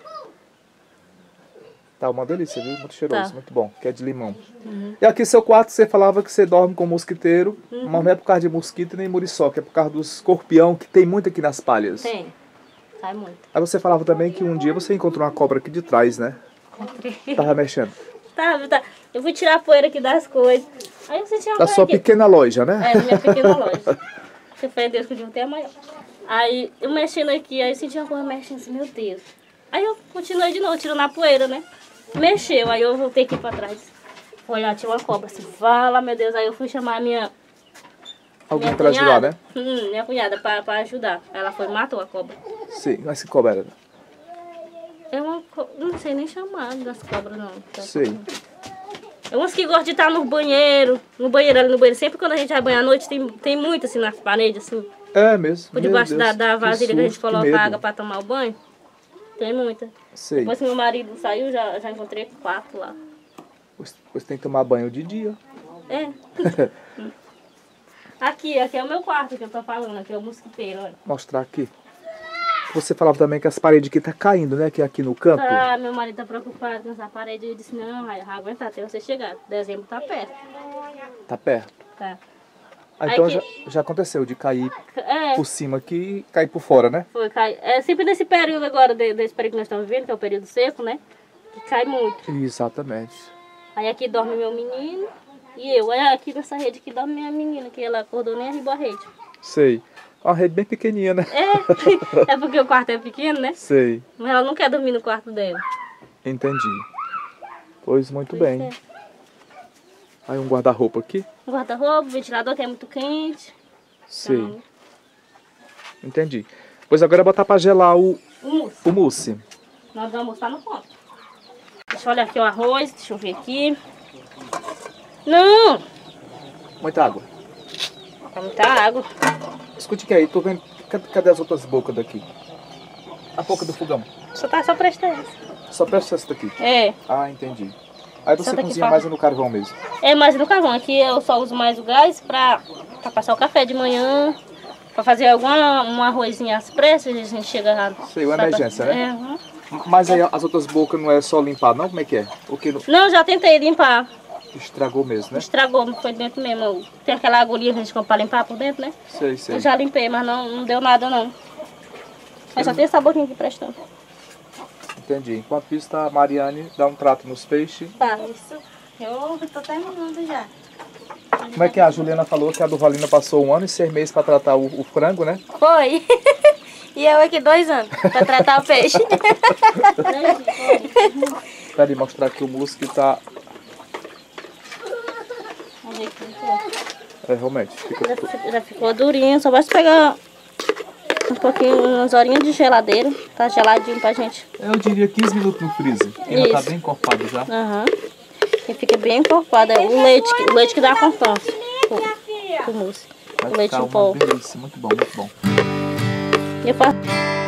Tá uma delícia, viu? Muito cheiroso, Tá. muito bom. Que é de limão. Uhum. E aqui seu quarto, você falava que você dorme com mosquiteiro, Uhum. mas não é por causa de mosquito nem muriçoca, é por causa dos escorpião que tem muito aqui nas palhas. Tem. Sai muito. Aí você falava também que um dia você encontrou uma cobra aqui de trás, né? Encontrei. Tava mexendo. Tá, tá. Eu fui tirar a poeira aqui das coisas. Aí eu senti uma Da coisa sua aqui. pequena loja, né? É, da minha pequena loja. Você foi Deus que eu devia ter amanhã. Aí eu mexendo aqui, aí eu senti uma coisa mexendo assim, meu Deus. Aí eu continuei de novo, tirando a poeira, né? Mexeu, aí eu voltei aqui pra trás. Foi lá, tinha uma cobra assim, fala, meu Deus. Aí eu fui chamar a minha. Alguém minha pra ajudar, cunhada. né? Hum, minha cunhada pra, pra ajudar. Ela foi e matou a cobra. Sim, mas que cobra era? É uma co... não sei nem chamar das cobras, não. Sei. É umas que gostam de estar no banheiro, no banheiro ali no banheiro. Sempre quando a gente vai banhar à noite, tem, tem muito assim nas paredes, assim. É mesmo. Por Meu debaixo da, Deus, da que vasilha que a gente susto, que coloca medo. água pra tomar o banho. Tem muita. Sei. Depois que meu marido saiu, já, já encontrei quatro lá. Pois, pois tem que tomar banho de dia. É. Aqui, aqui é o meu quarto que eu tô falando, aqui é o mosquiteiro, olha. Mostrar aqui. Você falava também que as paredes aqui tá caindo, né? Que é aqui no canto. Ah, meu marido tá preocupado com essa parede. Eu disse, não, vai aguentar até você chegar. Dezembro tá perto. Tá perto. Tá. Ah, então Aí já, que- já aconteceu de cair É, por cima aqui e cair por fora, né? foi, cai. É sempre nesse período agora, de- desse período que nós estamos vivendo, que é o período seco, né? Que cai muito. Exatamente. Aí aqui dorme meu menino e eu. Aí aqui nessa rede aqui dorme minha menina, que ela acordou nem arribou a rede. Sei. Uma rede bem pequenininha, né? É, é porque o quarto é pequeno, né? Sei. Mas ela não quer dormir no quarto dela. Entendi. Pois muito Pois bem. é. Aí um guarda-roupa aqui. O guarda-roupa, o ventilador que é muito quente. Sei. Então, Entendi. Pois agora é botar pra gelar o, o mousse. o mousse. Nós vamos almoçar no ponto. Deixa eu olhar aqui o arroz, deixa eu ver aqui. Não! Muita água. Tá muita água. Escute que aí, tô vendo. Cadê, cadê as outras bocas daqui? A boca do fogão. Só tá só prestando. Só presta essa daqui. É. Ah, entendi. Aí você Essa daqui cozinha fala- mais no carvão mesmo. É mais no carvão. Aqui eu só uso mais o gás pra, pra passar o café de manhã. Pra fazer alguma, um arrozinho às pressas, a gente chega lá. Sei, uma só pra- emergência, né? É, uhum. Mas aí as outras bocas não é só limpar, não? Como é que é? O que não- Não, já tentei limpar. estragou mesmo, né? Estragou, foi dentro mesmo. Tem aquela agulhinha que a gente compra pra limpar por dentro, né? Sei, sei. Eu já limpei, mas não, não deu nada não. Mas só tem essa boquinha aqui prestando. Entendi. Enquanto isso, tá, a Mariane dá um trato nos peixes. Tá, isso. Eu tô terminando já. Como é que é? A Juliana falou que a Durvalina passou um ano e seis meses para tratar o, o frango, né? Foi. E eu aqui dois anos pra tratar o peixe. Peraí, mostrar aqui o mousse que tá... É, realmente, fica... Já, fi- já ficou durinho, só basta pegar um pouquinho, umas horinhas de geladeira. Tá geladinho pra gente. Eu diria quinze minutos no freezer. Ainda tá Isso. bem encorpado já. Aham. E fica bem encorpado. É o leite, que- o leite que dá a constância. O, o mousse. Vai O leite ficar em pó. uma delícia. Muito bom, muito bom. E eu faço-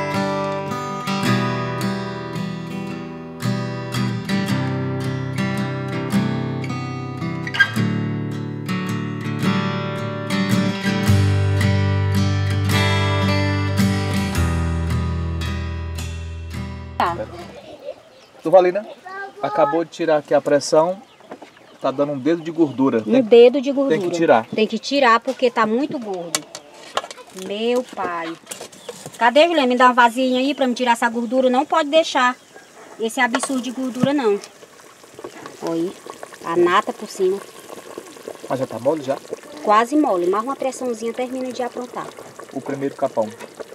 Durvalina, acabou de tirar aqui a pressão. Tá dando um dedo de gordura. Um Tem- dedo de gordura. tem que tirar. Tem que tirar porque tá muito gordo. Meu pai. Cadê, Juliana? Me dá uma vasilha aí pra me tirar essa gordura. Não pode deixar esse absurdo de gordura, não. Oi. A nata por cima. Mas já tá mole já? Quase mole. Mais uma pressãozinha termina de aprontar. O primeiro capão.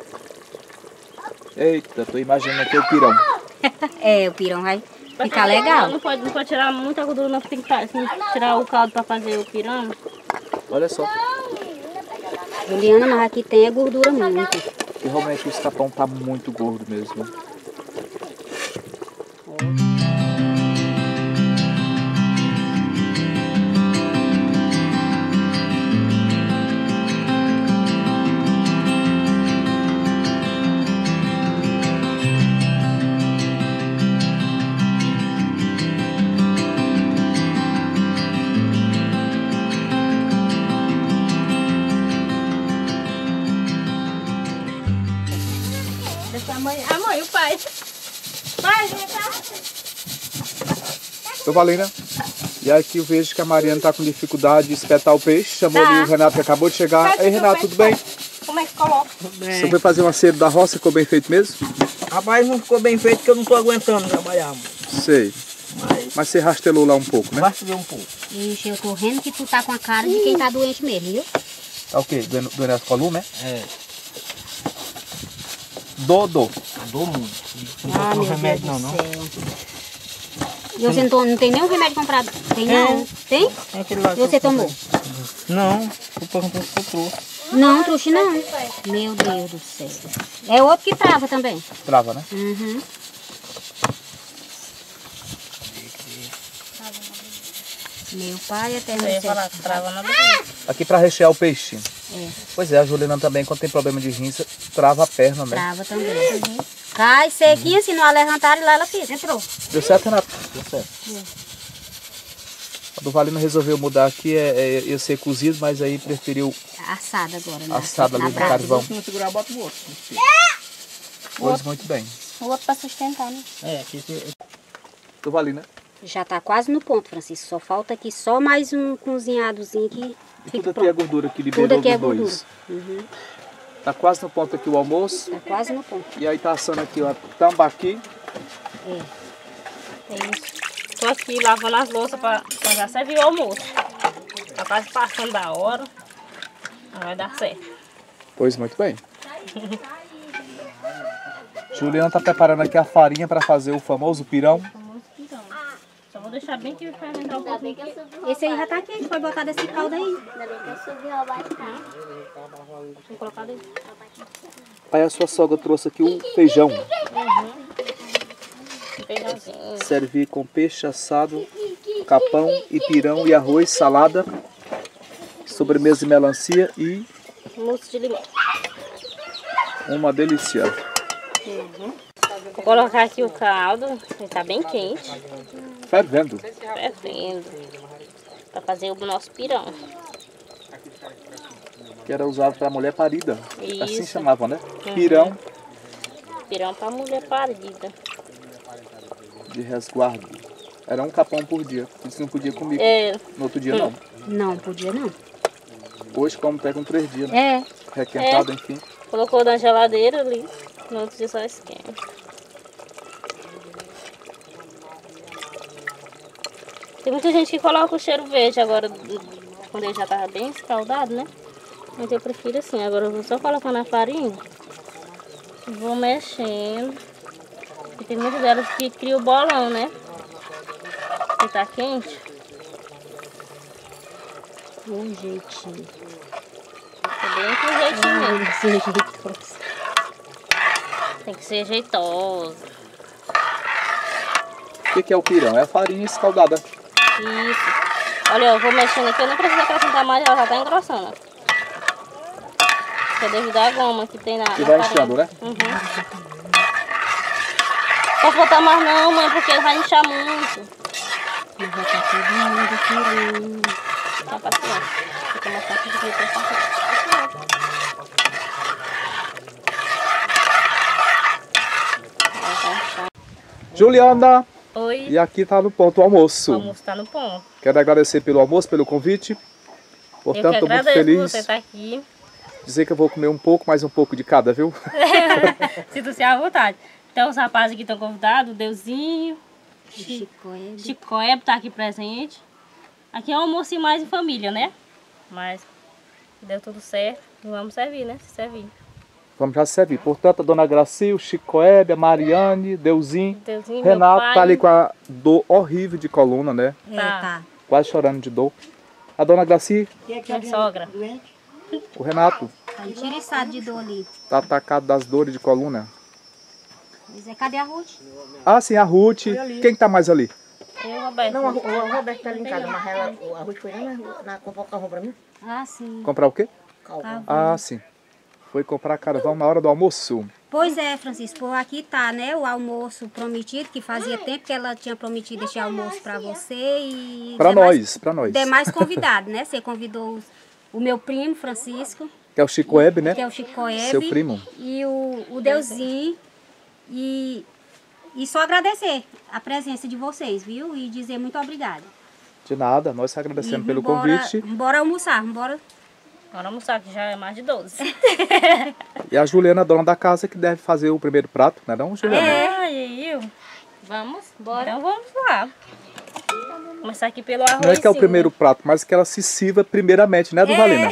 Eita, tô imaginando aqui o pirão. É, o pirão vai ficar legal. Não pode, não pode tirar muita gordura, não. Tem que tá- tem que tirar o caldo pra fazer o pirão. Olha só. Juliana, mas aqui tem a gordura muito. E realmente esse capão tá muito gordo mesmo. A mãe, a mãe, o pai. Pai, vem cá. Tô valendo. E aqui eu vejo que a Mariana tá com dificuldade de espetar o peixe. Chamou Tá. ali o Renato que acabou de chegar. Pede Ei, que eu Renato, peço tudo bem? Como é que coloca? Você foi fazer um acerto da roça, ficou bem feito mesmo? Rapaz, não ficou bem feito porque eu não tô aguentando trabalhar, mano. Sei. Mas Mas você rastelou lá um pouco, né? basta ver um pouco. Ixi, eu tô vendo que tu tá com a cara de quem tá doente mesmo, viu? Tá o quê? Doendo doendo as colunas, né? É, Dodô. dou muito. Não Ah, tô com meu remédio Deus não, do não. céu. E você não, to- não tem nenhum remédio comprado? Tem não? É. Tem? Tem aquele lá E que você eu tomou? comprei. Não, eu tô com que eu trouxe. Não, trouxe não. Meu Deus do céu. É outro que trava também. Trava, né? Uhum. Meu pai eterno Eu ia do céu. falar que trava na Aqui pra rechear o peixinho. É, Pois é, a Juliana também, quando tem problema de rins, trava a perna, né? trava também. Cai sequinha, se não a levantar, lá ela fica. Entrou. Deu certo, Renato? Deu certo. A do Valino resolveu mudar aqui, é, é, ia ser cozido, mas aí preferiu Assada agora, né? assado ali Na no brasa. carvão. Se não segurar, bota o outro. Pois muito bem. O outro pra sustentar, né? É, aqui você... Do Valino, né? Já tá quase no ponto, Francisco. Só falta aqui só mais um cozinhadozinho que E fica tudo aqui é pronto. gordura que Tudo liberou aqui é dos gordura. dois. Uhum. Tá quase no ponto aqui o almoço. Tá quase no ponto. E aí tá assando aqui ó, tambaqui. É. É isso. Tô aqui lavando as louças pra, pra já servir o almoço. Tá quase passando da hora. Mas vai dar certo. Pois muito bem. Juliana tá preparando aqui a farinha para fazer o famoso pirão. Famoso pirão. Só vou deixar bem que fermentar um pouquinho. Esse aí já tá quente, foi botar desse caldo aí. Vou colocar dentro. Aí a sua sogra trouxe aqui o feijão. Feijãozinho. Servir com peixe assado, capão e pirão e arroz, salada, sobremesa de melancia e Mousse de limão. uma delícia. Vou colocar aqui o caldo. Ele tá bem quente. Fervendo. Fervendo. Pra fazer o nosso pirão. Que era usado para mulher parida. Assim Isso. chamavam, né? Pirão Pirão pra mulher parida. de resguardo. Era um capão por dia. Isso não podia comer. É, No outro dia não. Não, podia não. Hoje como pega um três dias, né? É. Requentado, enfim. colocou na geladeira ali. No outro dia só esquenta. Tem muita gente que coloca o cheiro verde agora, quando ele já tava bem escaldado, né? Mas eu prefiro assim. Agora eu vou só colocando a farinha. E vou mexendo. E tem muitas delas que criam o bolão, né? Que tá quente. Um jeitinho. É bem com jeitinho mesmo. Desse jeito. Tem que ser jeitoso. O que que é o pirão? É a farinha escaldada. Isso. Olha, eu vou mexendo aqui. Eu não preciso acrescentar mais, ela já tá engrossando. Isso é devido à goma que tem na, E na vai farinha. inchando, né? Uhum. Não pode botar mais não, mãe, porque vai inchar muito. Mas já tá todo mundo tirando. Tá paciente. Vou tomar conta de jeito paciente. Juliana! Oi. E aqui tá no ponto o O almoço. almoço tá no ponto. Quero agradecer pelo almoço, pelo convite. Eu Portanto, que estou muito agradeço por feliz. você estar aqui. Dizer que eu vou comer um pouco, mais um pouco de cada, viu? Sinto-se à vontade. Então, os rapazes aqui estão convidados, o Deusinho, Chico, é. Chico Ebo tá aqui presente. Aqui é um almoço em mais em família, né? Mas deu tudo certo. Vamos servir, né? Se servir. Vamos já servir. Portanto, a dona Graci, o Chico Hebe, a Mariane, Deusinho, Deusinho, Renato meu pai. tá ali com a dor horrível de coluna, né? É, Tá. tá. Quase chorando de dor. A dona Graci, Quem é que Minha tá sogra. doente? o Renato, Tá entiriçado de dor ali. tá atacado das dores de coluna. Mas é, cadê a Ruth? Ah, sim, a Ruth. Quem que tá mais ali? Eu, Roberto. Não, a Ru- o Roberto tá ali em casa, mas ela, a Ruth foi lá na, rua- na comprar o carvão pra mim. Ah, sim. Comprar o quê? Carvão. Ah, sim. Foi comprar carvão na hora do almoço. Pois é, Francisco, aqui tá, né, o almoço prometido, que fazia tempo que ela tinha prometido esse almoço pra você e... Pra demais- nós, pra nós. Demais convidados, né? Você convidou os- o meu primo, Francisco, Que é o Chico Hebe, né? que é o Chico Hebe, Seu primo. e o, o Deusinho, E, e só agradecer a presença de vocês, viu? E dizer muito obrigada. De nada, nós que agradecemos E pelo vambora- convite. Bora almoçar, bora. Bora almoçar, que já é mais de doze. E a Juliana, dona da casa, que deve fazer o primeiro prato, não é não, Juliana? É, e eu? Vamos? Bora. Então vamos lá. Começar aqui pelo arroz. Não é que é o primeiro prato, mas que ela se sirva primeiramente, né, Duvalina?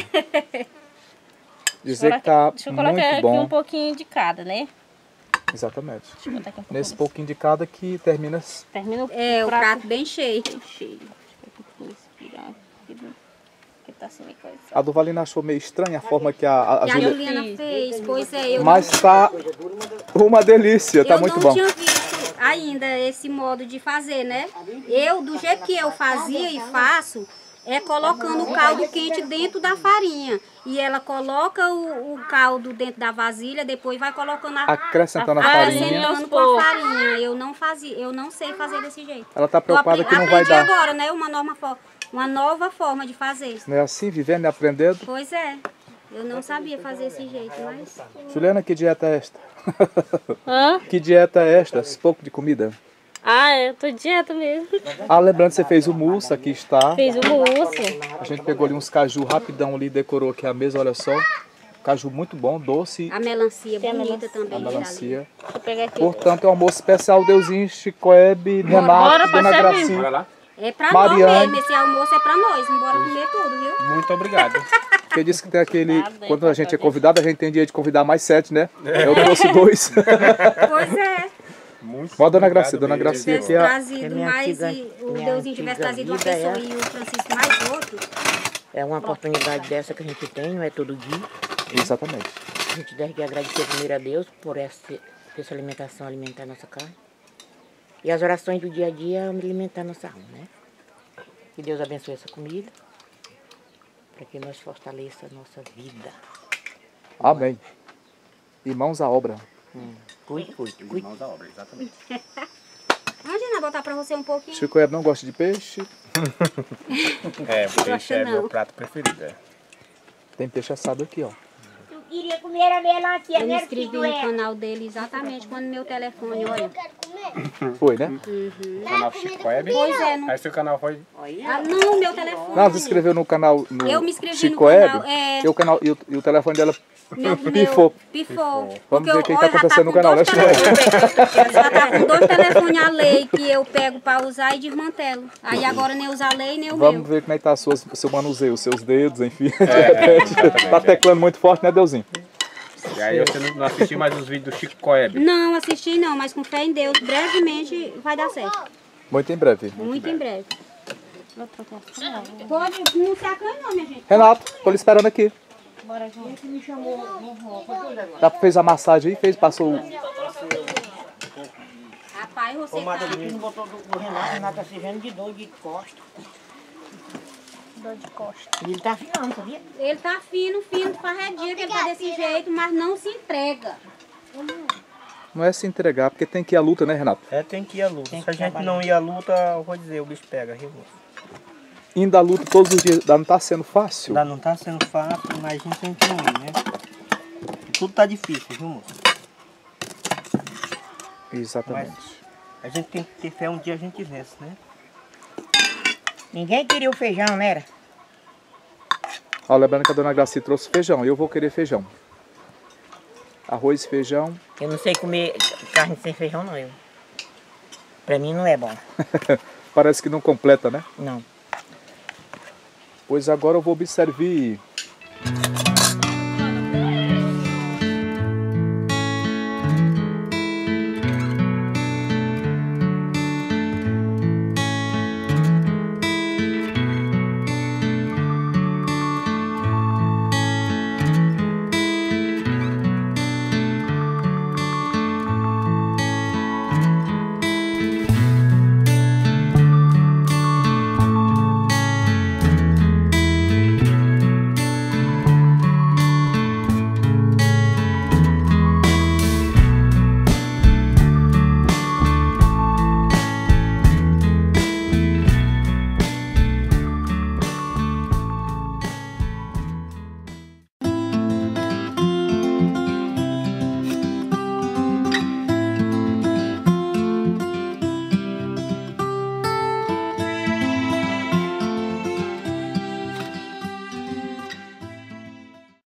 Dizer que tá Deixa eu colocar muito aqui bom. um pouquinho de cada, né? Exatamente. Deixa eu botar aqui um pouquinho. Nesse pouquinho de cada que termina... Termina o É, o prato prato bem cheio. cheio. Deixa eu respirar aqui, porque tá sem coisa. A Duvalina achou meio estranha a forma que a, a, a Que a Juliana... Juliana fez, pois é, eu Mas tá uma delícia, tá eu muito não bom. tinha visto ainda esse modo de fazer, né? Eu, do jeito que eu fazia e faço, é colocando o caldo quente dentro da farinha. E ela coloca o, o caldo dentro da vasilha, depois vai colocando a, Acrescentando a a farinha. farinha. acrescentando com a farinha. Eu não fazia, eu não sei fazer desse jeito. Ela tá Eu preocupada apre- que não vai aprendi dar. agora, né? Uma nova, fo- uma nova forma de fazer. Não é assim, vivendo e aprendendo? Pois é. Eu não sabia fazer desse jeito, mas... Juliana, que dieta é esta? Hã? Que dieta é esta? Esse pouco de comida? Ah, eu tô dieta mesmo. Ah, lembrando que você fez o mousse, aqui está. Fiz o mousse. A gente pegou ali uns caju rapidão ali, decorou aqui a mesa, olha só. Caju muito bom, doce, A melancia Tem a bonita melancia. também. a melancia. Deixa eu pegar aqui. Portanto, é um almoço especial, Deusinho, Chicoebe, Renato, Bora pra Dona servir. Gracinha. lá. É pra Mariane. nós mesmo, esse almoço é pra nós. Bora comer tudo, viu? Muito obrigado. Porque disse que tem aquele, Nada, hein, quando a gente é papai. convidado, a gente tem direito de convidar mais sete, né? Eu trouxe dois. Pois é. Muito Ó, Dona obrigado Gracia, Dona mesmo. Gracia Tivesse aqui é a- trazido minha mais, antiga- e o minha Deusinho tivesse antiga trazido uma vida pessoa é- e o Francisco mais outro. É uma oportunidade dessa que a gente tem, não é todo dia. Exatamente. A gente deve agradecer primeiro a Deus por essa, por essa alimentação, alimentar a nossa carne. E as orações do dia a dia, alimentar a nossa alma, né? Que Deus abençoe essa comida, para que nós fortaleça a nossa vida. Amém. E mãos à obra. Hum. Cuide, cuide, cuide. Mãos à obra, exatamente. Imagina, botar pra você um pouquinho. Chicoebe não gosta de peixe. É, o peixe Gosta é não. meu prato preferido. É. Tem peixe assado aqui, ó. Eu queria comer a melancia, Eu me né? inscrevi no canal dele exatamente quando meu telefone, olha. Foi, né? O canal Chico Web. Pois é, não, Aí seu canal foi. ah, não meu telefone. Não, você se inscreveu no canal no Eu me inscrevi Chico no Web, canal, é. e, o canal e, o, e o telefone dela Meu, pifou. Pifou. Vamos Porque ver o que eu- tá olha, já acontecendo no com canal, dois né, Chico? telefones- Já tá com dois telefones a lei que eu pego pra usar e desmantelo. Aí agora nem usa a lei nem o Vamos meu. ver como é que tá a sua, o seu manuseio, os seus dedos, enfim. Tá teclando muito forte, né, Deusinho? E aí você não- não assistiu mais os vídeos do Chico Web. Não, assisti não, mas com fé em Deus, brevemente vai dar certo. Muito em breve. Muito em breve. Pode, não se acanhe não, minha gente. Renato, tô lhe esperando aqui. Já fez a massagem aí? Fez, passou o... Rapaz, você tá... Não botou do, do Renato, o Renato tá se vendo de dor de costa. Dor de costa. E ele tá afinando, sabia? Ele tá fino, fino, farredia, que ele tá desse jeito, mas não se entrega. Não é se entregar, porque tem que ir à luta, né, Renato? É, tem que ir à luta. Tem Se que a gente trabalhar. não ir à luta, eu vou dizer, o bicho pega, viu? Indo à luta todos os dias, não tá sendo fácil. Ainda não tá sendo fácil, mas a gente tem que não ir, né? Tudo tá difícil, viu, moço? Exatamente. A gente tem que ter fé, um dia a gente vence, né? Ninguém queria o feijão, né? Era? Ó, lembrando que a Dona Graci trouxe feijão, eu vou querer feijão. Arroz e feijão. Eu não sei comer carne sem feijão, não, eu. Pra mim não é bom. Parece que não completa, né? Não. Pois agora eu vou me servir